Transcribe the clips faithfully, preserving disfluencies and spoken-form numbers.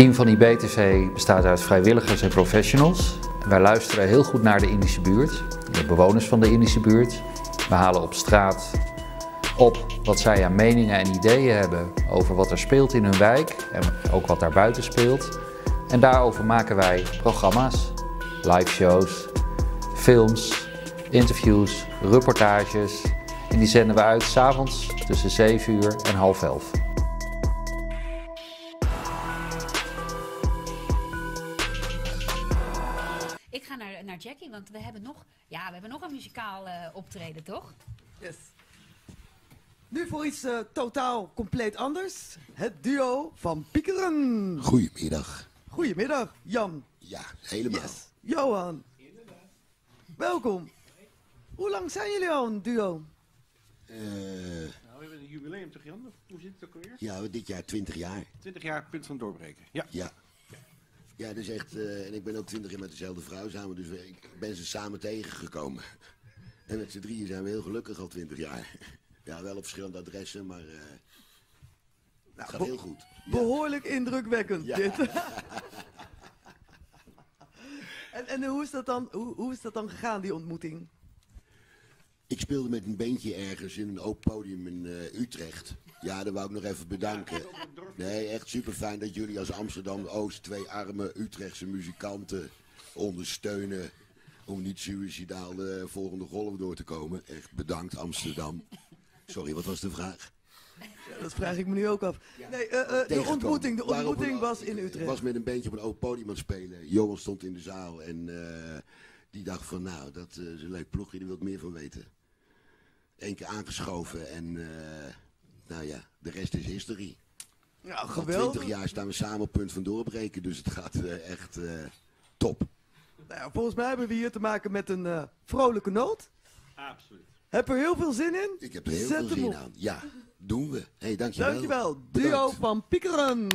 team van I B T V bestaat uit vrijwilligers en professionals. Wij luisteren heel goed naar de Indische buurt, de bewoners van de Indische buurt. We halen op straat op wat zij aan meningen en ideeën hebben over wat er speelt in hun wijk en ook wat daar buiten speelt. En daarover maken wij programma's, live shows, films, interviews, reportages. En die zenden we uit 's avonds tussen zeven uur en half elf. Ik ga naar, naar Jackie, want we hebben nog, ja, we hebben nog een muzikaal uh, optreden, toch? Yes. Nu voor iets uh, totaal compleet anders. Het duo van Piekeren. Goedemiddag. Goedemiddag, Jan. Ja, helemaal. Yes. Johan. Welkom. Hoe lang zijn jullie al een duo? Uh, nou, we hebben een jubileum toch, Jan? Hoe zit het ook alweer? Ja, dit jaar twintig jaar. twintig jaar, punt van doorbreken. Ja. Ja. Ja, dat is echt, uh, en ik ben ook twintig jaar met dezelfde vrouw samen, dus we, ik ben ze samen tegengekomen. En met z'n drieën zijn we heel gelukkig al twintig jaar. Ja, wel op verschillende adressen, maar uh, nou, het gaat heel goed. Ja. Behoorlijk indrukwekkend, ja. dit. en en hoe, is dat dan, hoe, hoe is dat dan gegaan, die ontmoeting? Ik speelde met een bandje ergens in een open podium in uh, Utrecht. Ja, dat wou ik nog even bedanken. Nee, echt super fijn dat jullie als Amsterdam-Oost twee arme Utrechtse muzikanten ondersteunen om niet suicidaal de volgende golf door te komen. Echt bedankt, Amsterdam. Sorry, wat was de vraag? Ja, dat vraag ik me nu ook af. Nee, uh, uh, de ontmoeting, de ontmoeting was in Utrecht. Ik was met een bandje op een open podium aan het spelen. Johan stond in de zaal en uh, die dacht van nou, dat uh, is een leuk ploegje, die wil ik meer van weten. Eén keer aangeschoven en uh, nou ja, de rest is history. Ja, Al geweldig. twintig jaar staan we samen op punt van doorbreken, dus het gaat uh, echt uh, top. Nou ja, volgens mij hebben we hier te maken met een uh, vrolijke noot. Absoluut. Heb er heel veel zin in? Ik heb er heel Zet veel hem zin op. aan. Ja, doen we. Hé, hey, dankjewel. Dankjewel. Duo Bedankt. van Piekeren.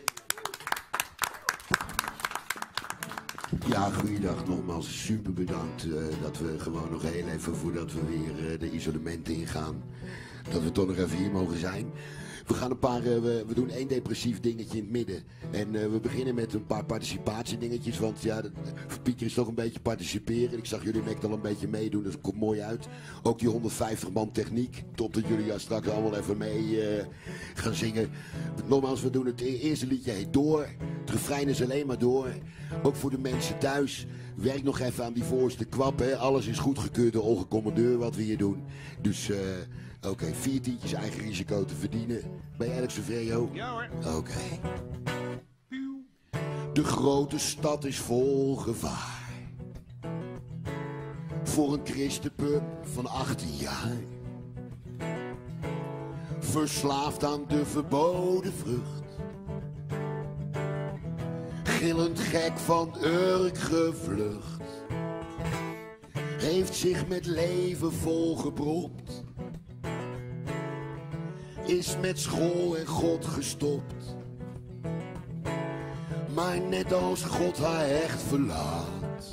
Ja, goeiedag. Nogmaals super bedankt uh, dat we gewoon nog heel even voordat we weer uh, de isolementen ingaan, dat we toch nog even hier mogen zijn. We gaan een paar, uh, we, we doen één depressief dingetje in het midden. En uh, we beginnen met een paar participatiedingetjes, want ja, dat, voor Pieter is toch een beetje participeren. Ik zag jullie net al een beetje meedoen, dat komt mooi uit. Ook die honderdvijftig man techniek, top dat jullie ja straks allemaal even mee uh, gaan zingen. Nogmaals, we doen het eerste liedje heet Door. Het refrein is alleen maar door. Ook voor de mensen thuis. Werk nog even aan die voorste kwap, hè. Alles is goedgekeurd door Olga Commandeur wat we hier doen. Dus uh, oké, okay, vier tientjes eigen risico te verdienen. Ben je Alex Severo? Ja hoor. Oké. Okay. De grote stad is vol gevaar. Voor een christenpup van achttien jaar. Verslaafd aan de verboden vrucht. Gillend gek van Urk gevlucht. Heeft zich met leven volgepropt. Is met school en God gestopt. Maar net als God haar echt verlaat,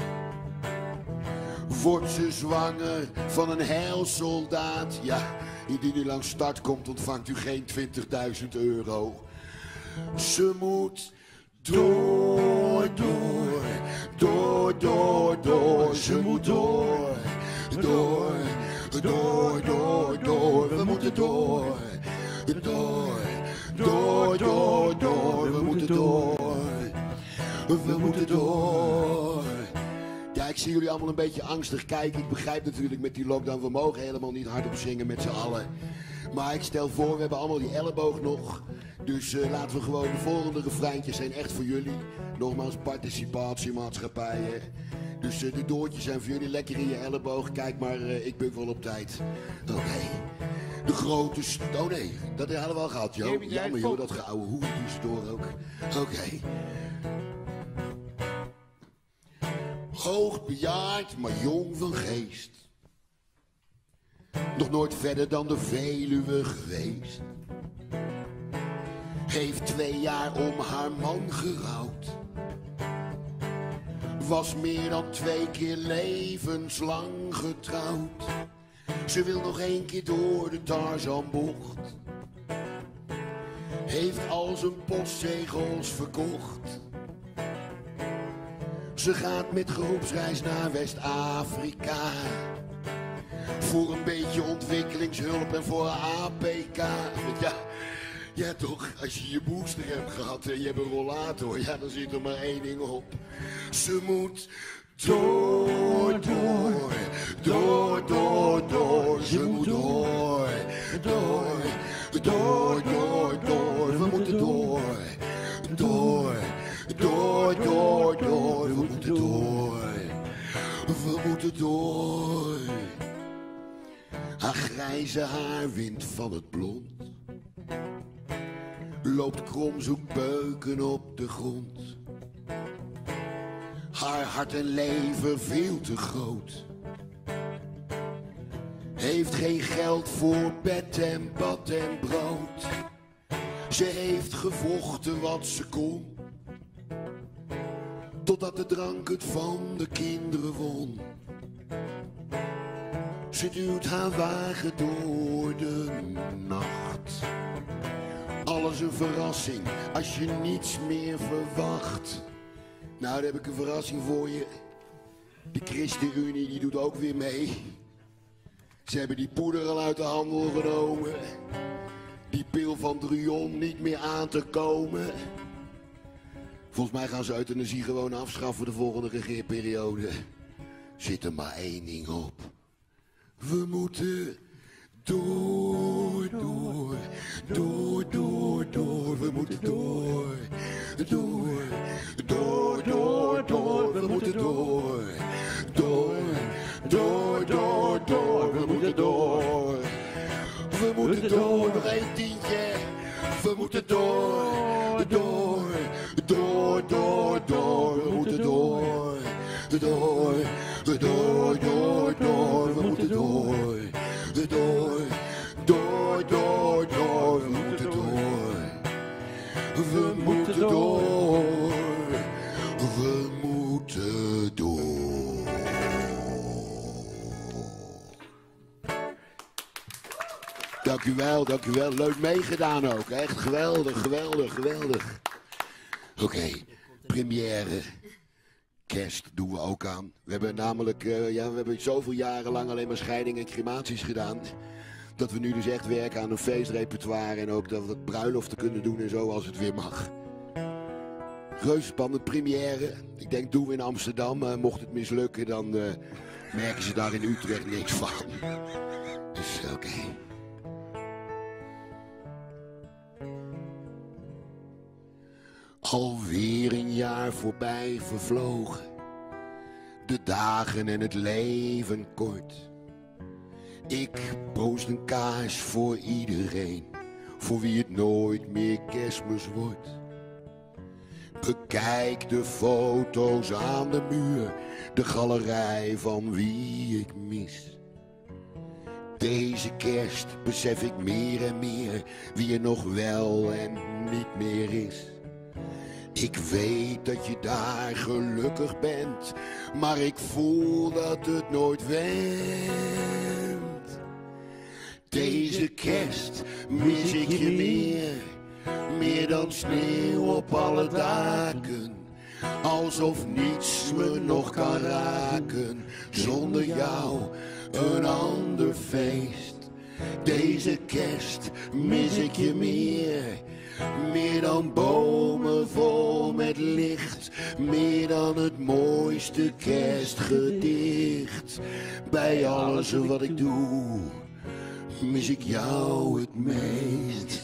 wordt ze zwanger van een heilsoldaat. Ja, indien u langs start komt ontvangt u geen twintigduizend euro. Ze moet door, door, door, door, door. Ze moet door, door, door, door, door. We moeten door, door, door, door, door. We moeten door, we moeten door. Ja, ik zie jullie allemaal een beetje angstig kijken. Ik begrijp natuurlijk met die lockdown, we mogen helemaal niet hardop zingen met z'n allen. Maar ik stel voor, we hebben allemaal die elleboog nog. Dus uh, laten we gewoon de volgende refreintjes zijn echt voor jullie. Nogmaals, participatiemaatschappijen. Dus uh, de doortjes zijn voor jullie lekker in je elleboog. Kijk maar, uh, ik buk wel op tijd. Oké. Okay. De grote... St oh nee, dat hadden we al gehad, joh. Jammer, joh, dat geouwe hoer tussendoor ook. Oké. Okay. Hoogbejaard, maar jong van geest. Nog nooit verder dan de Veluwe geweest. Heeft twee jaar om haar man gerouwd. Was meer dan twee keer levenslang getrouwd. Ze wil nog één keer door de Tarzanbocht. heeft al zijn postzegels verkocht. Ze gaat met groepsreis naar West-Afrika. Voor een beetje ontwikkelingshulp en voor A P K. Ja, ja toch, als je je booster hebt gehad en je hebt een rollator, ja, dan zit er maar één ding op. Ze moet door, door, door, door, door. Ze moet door, door, door, door, door. We moeten door, door, door, door, door. We moeten door, we moeten door. Haar grijze haar wint van het blond. Loopt krom, zoekt beuken op de grond. Haar hart en leven veel te groot. Heeft geen geld voor bed en bad en brood. Ze heeft gevochten wat ze kon. Totdat de drank het van de kinderen won. Ze duwt haar wagen door de nacht. Alles een verrassing als je niets meer verwacht. Nou, dan heb ik een verrassing voor je. De ChristenUnie die doet ook weer mee. Ze hebben die poeder al uit de handel genomen. Die pil van Druon niet meer aan te komen. Volgens mij gaan ze euthanasie gewoon afschaffen de volgende regeerperiode. Zit er maar één ding op. We moeten door, door, door, door, door. We moeten door, door, door, door, door. We moeten door, door, door, door, door. We moeten door, we moeten door. Nog één tientje. We moeten door, door, door, door, door. We moeten door, door, door, door, door. We moeten door, door, door, door, door. We moeten door, we moeten door, we moeten door. Dank u wel, dank u wel. Leuk meegedaan ook. Echt geweldig, geweldig, geweldig. Oké, okay, première. Kerst doen we ook aan. We hebben namelijk, uh, ja, we hebben zoveel jaren lang alleen maar scheidingen en crematies gedaan. Dat we nu dus echt werken aan een feestrepertoire en ook dat we het bruiloften kunnen doen en zo als het weer mag. Reuze spannend, première. Ik denk doen we in Amsterdam. Uh, mocht het mislukken, dan uh, merken ze daar in Utrecht niks van. Dus oké. Okay. Alweer een jaar voorbij vervlogen. De dagen en het leven kort. Ik proost een kaars voor iedereen. Voor wie het nooit meer Kerstmis wordt. Bekijk de foto's aan de muur. De galerij van wie ik mis. Deze kerst besef ik meer en meer. Wie er nog wel en niet meer is. Ik weet dat je daar gelukkig bent, maar ik voel dat het nooit went. Deze kerst mis ik je meer, meer dan sneeuw op alle daken. Alsof niets me nog kan raken, zonder jou een ander feest. Deze kerst mis ik je meer. Meer dan bomen vol met licht. Meer dan het mooiste kerstgedicht. Bij alles wat ik doe, mis ik jou het meest.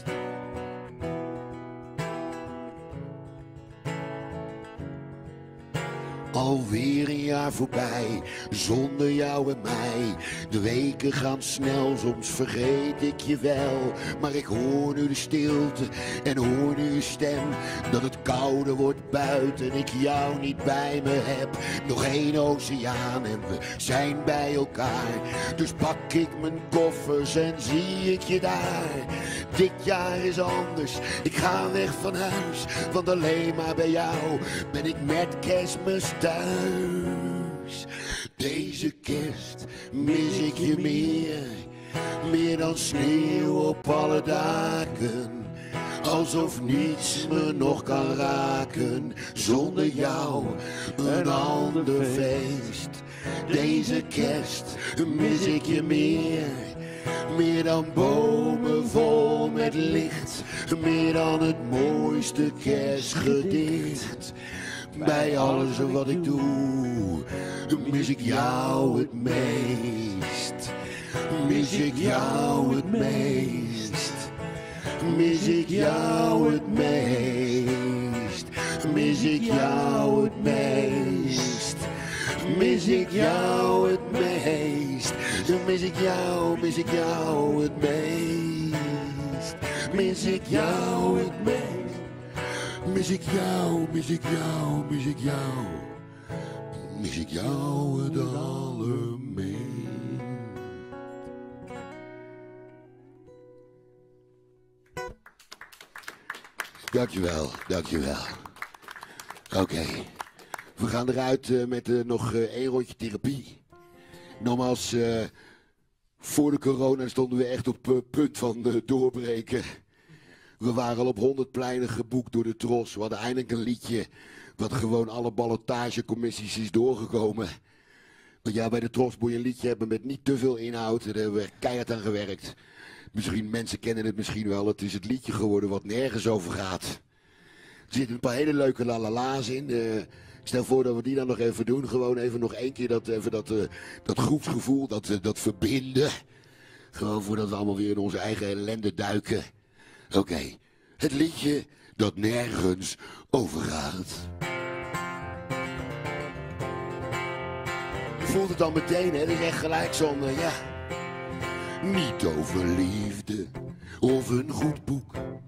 Alweer een jaar voorbij, zonder jou en mij. De weken gaan snel, soms vergeet ik je wel. Maar ik hoor nu de stilte en hoor nu je stem. Dat het kouder wordt buiten, ik jou niet bij me heb. Nog één oceaan en we zijn bij elkaar. Dus pak ik mijn koffers en zie ik je daar. Dit jaar is anders, ik ga weg van huis. Want alleen maar bij jou ben ik met Kerstmis thuis. Deze kerst mis ik je meer. Meer dan sneeuw op alle daken. Alsof niets me nog kan raken zonder jou, een ander feest. Deze kerst mis ik je meer, meer dan bomen vol met licht, meer dan het mooiste kerstgedicht. Bij alles wat ik doe, mis ik jou het meest. Mis ik jou het meest. Mis ik jou het meest. Mis ik jou het meest. Mis ik jou het meest. Mis ik jou, mis ik jou het meest. Mis ik jou het meest. Mis ik jou, mis ik jou, mis ik jou. Mis ik jou het allermeest. Dankjewel, dankjewel. Oké, okay. We gaan eruit uh, met uh, nog uh, één rondje therapie. Nogmaals, uh, voor de corona stonden we echt op uh, punt van uh, doorbreken. We waren al op honderd pleinen geboekt door de Tros. We hadden eindelijk een liedje wat gewoon alle ballotagecommissies is doorgekomen. Want ja, bij de Tros moet je een liedje hebben met niet te veel inhoud. Daar hebben we keihard aan gewerkt. Misschien, mensen kennen het misschien wel. Het is het liedje geworden wat nergens over gaat. Er zitten een paar hele leuke lalala's in. Uh, ik stel voor dat we die dan nog even doen. Gewoon even nog één keer dat, even dat, uh, dat groepsgevoel, dat, uh, dat verbinden. Gewoon voordat we allemaal weer in onze eigen ellende duiken. Oké, okay. Het liedje dat nergens over gaat. Je voelt het dan meteen, hè? Het is echt gelijk zo'n, uh, ja... Niet over liefde of een goed boek,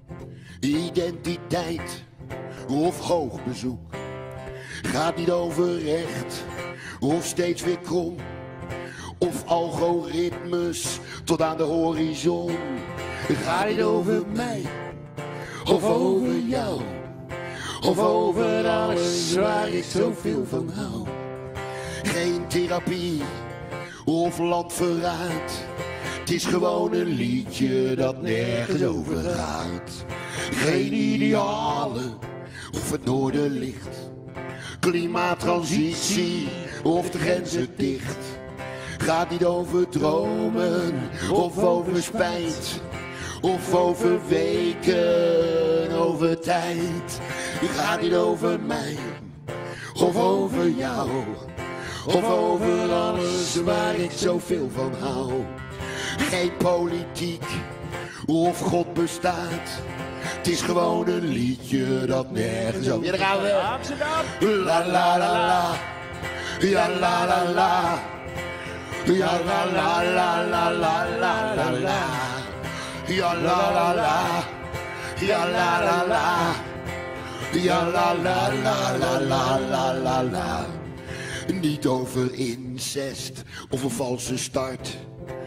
identiteit of hoog bezoek. Gaat niet over recht of steeds weer krom, of algoritmes tot aan de horizon. Gaat niet over mij of over jou, of over alles waar ik zoveel van hou. Geen therapie of landverraad. Het is gewoon een liedje dat nergens over gaat. Geen idealen of het noorderlicht. Klimaattransitie of de grenzen dicht. Gaat niet over dromen of over spijt. Of over weken, over tijd. Gaat niet over mij of over jou. Of over alles waar ik zoveel van hou. Geen politiek of God bestaat. Het is gewoon een liedje dat nergens over. Ja, daar gaan we. Amsterdam. La la la la. Ja la la la. Ja la la la la la la la la. Ja la la la. Ja la la la. Ja la la la la la la la la. Niet over incest of een valse start.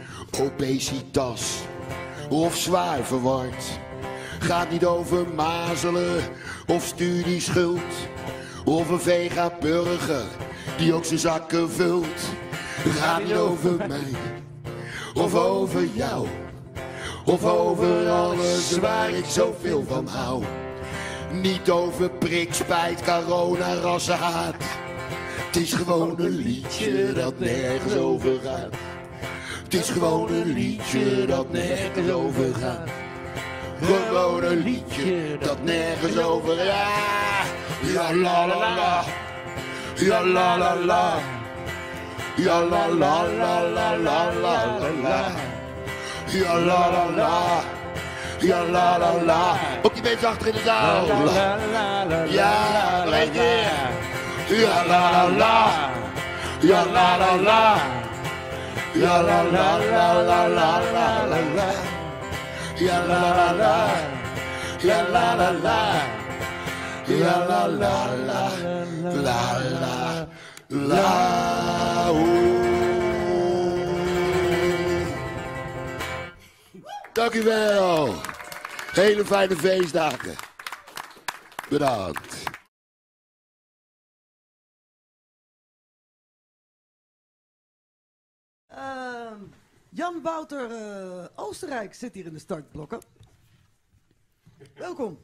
Obesitas of zwaar verward. Gaat niet over mazelen of studieschuld. Of een vega-burger die ook zijn zakken vult. Gaat niet over mij of over jou. Of over alles waar ik zoveel van hou. Niet over prik, spijt, corona, rassenhaat. Het is gewoon een liedje dat nergens over gaat. Het is gewoon een liedje dat nergens over gaat. Gewoon een liedje dat nergens over gaat. Ja la la la. Ja la la la. Ja la la la la la la la. Ja la la la. Ja la la la. Ook die mensen achter in de zaal. Ja, nog één keer. Ja la la la. Ja la la la. Ja la la la la la la la la. Ja la la la. Ja la la la. Ja la la la. La la la. Dank u wel. Hele fijne feestdagen. Bedankt. Uh, Jan Wouter uh, Oostenrijk zit hier in de startblokken. Welkom. welkom.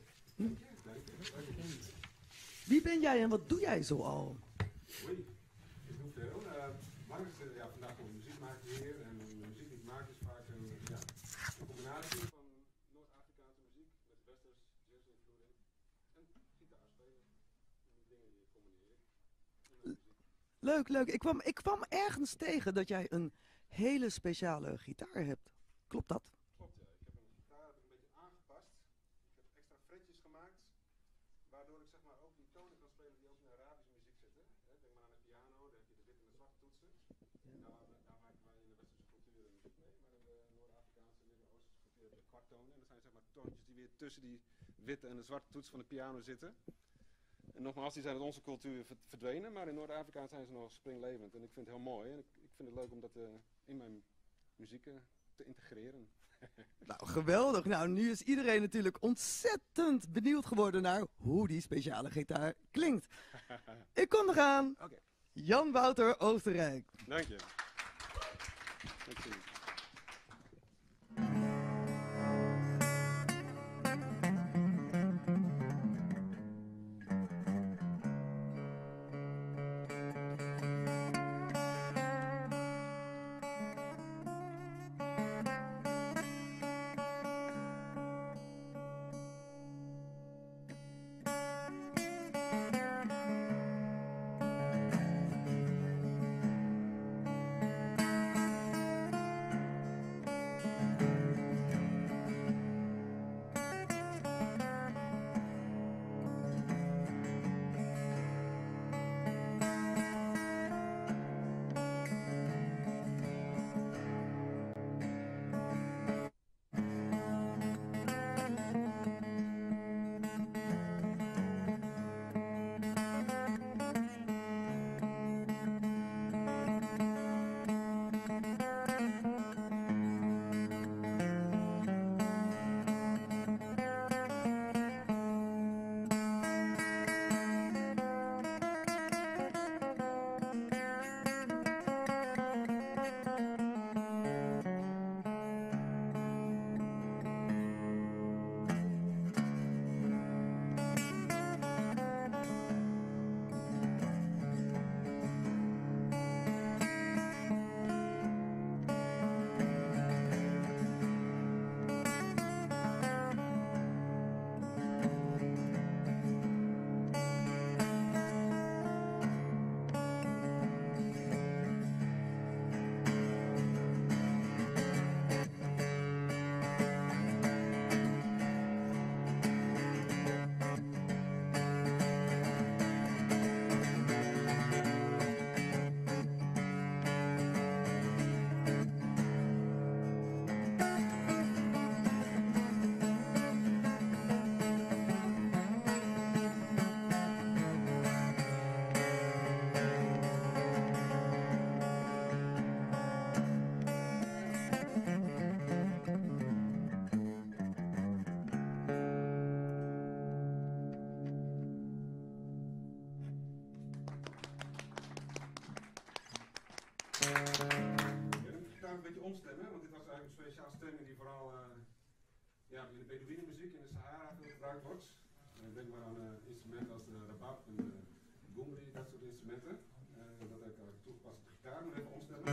Wie ben jij en wat doe jij zo al? Hoi, ik doe veel. Uh, Mark, uh, ja, vandaag komt muziek maken hier. En de muziek die ik maak is vaak een, ja, een combinatie van Noord-Afrikaanse muziek met westers, jazz-invloeden en gitaarspelen. En die dingen die combineer ik. Leuk, leuk. Ik kwam, ik kwam ergens tegen dat jij een hele speciale gitaar hebt. Klopt dat? Klopt, ja. Ik heb een gitaar een beetje aangepast. Ik heb extra fretjes gemaakt, waardoor ik zeg maar ook die tonen kan spelen die ook in Arabische muziek zitten. He, denk maar aan de piano, daar heb je de witte en de zwarte toetsen. En daar, daar maken wij in de westerse cultuur muziek mee. Maar in de Noord-Afrikaanse en Midden-Oosterse cultuur heb je kwarttonen. En dat zijn zeg maar toontjes die weer tussen die witte en de zwarte toets van de piano zitten. En nogmaals, die zijn uit onze cultuur verdwenen, maar in Noord-Afrika zijn ze nog springlevend. En ik vind het heel mooi en ik, ik vind het leuk om dat uh, in mijn muziek uh, te integreren. Nou, geweldig. Nou, nu is iedereen natuurlijk ontzettend benieuwd geworden naar hoe die speciale gitaar klinkt. Ik kom er aan. Okay. Jan Wouter Oostenrijk. Dank je. Dank je. Ik ga een beetje omstemmen, want dit was eigenlijk een speciaal stemming die vooral uh, ja, in de Bedouinenmuziek in de Sahara veel gebruikt wordt. Uh, denk maar aan uh, instrumenten als de rabab en de gumri, dat soort instrumenten. Uh, dat heb ik uh, toegepast op de gitaar, maar even omstemmen.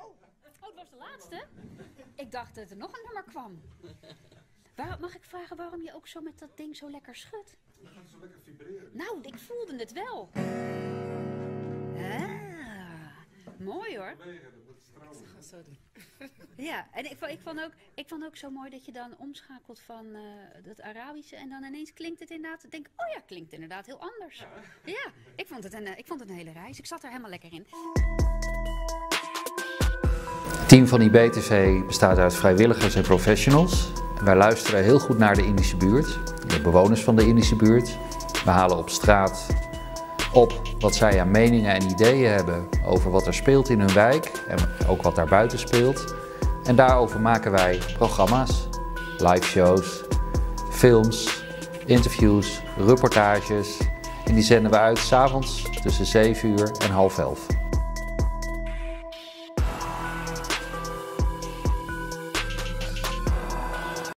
Oh, het was de laatste? Ik dacht dat er nog een nummer kwam. Waar, mag ik vragen waarom je ook zo met dat ding zo lekker schudt? Dan gaat het zo lekker vibreren. Nou, ik voelde het wel. Ah, mooi hoor. Bewegen, dat moet stromen. Ga zo doen. Ja, en ik, vond- ik, vond ook, ik vond ook zo mooi dat je dan omschakelt van uh, het Arabische en dan ineens klinkt het inderdaad. Ik denk, oh ja, klinkt inderdaad heel anders. Ja, ja ik, vond het een, uh, ik vond het een hele reis. Ik zat er helemaal lekker in. Het team van I B T V bestaat uit vrijwilligers en professionals. Wij luisteren heel goed naar de Indische buurt, de bewoners van de Indische buurt. We halen op straat op wat zij aan meningen en ideeën hebben over wat er speelt in hun wijk en ook wat daar buiten speelt. En daarover maken wij programma's, live shows, films, interviews, reportages. En die zenden we uit 's avonds tussen zeven uur en half elf.